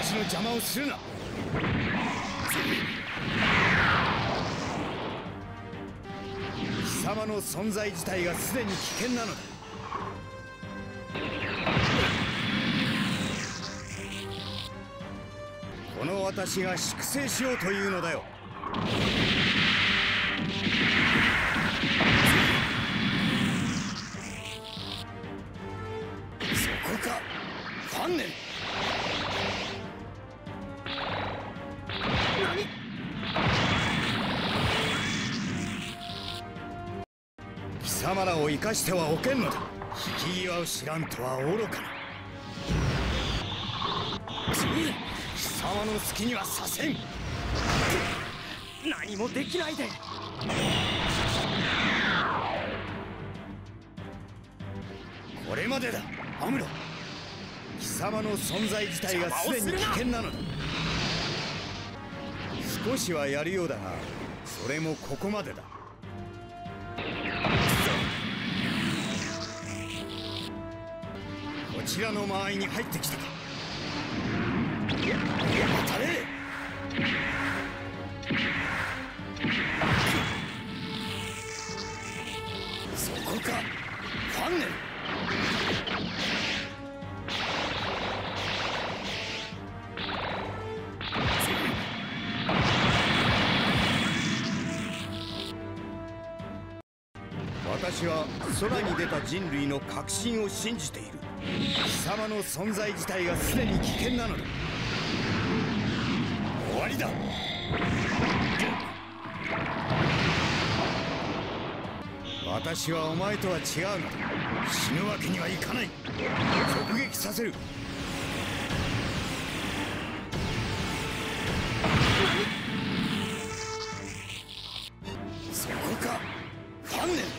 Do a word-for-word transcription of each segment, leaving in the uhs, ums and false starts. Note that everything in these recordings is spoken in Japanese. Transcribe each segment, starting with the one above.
私の邪魔をするな。貴様の存在自体がすでに危険なのだ。この私が粛清しようというのだよ。そこか、ファンネル。何？貴様らを生かしてはおけんのだ。引き際を知らんとは愚かな。貴様の好きにはさせん。 何もできないで。 これまでだ、アムロ。貴様の存在自体がすでに危険なのだ。少しはやるようだが、それもここまでだ。こちらの間合いに入ってきたか。当たれ。そこか、ファンネル。私は空に出た人類の確信を信じている。貴様の存在自体がすでに危険なのだ。終わりだ。私はお前とは違うのだ。死ぬわけにはいかない。直撃させる。そこか、ファンネル。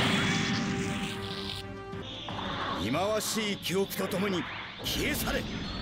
忌まわしい記憶とともに消え去れ。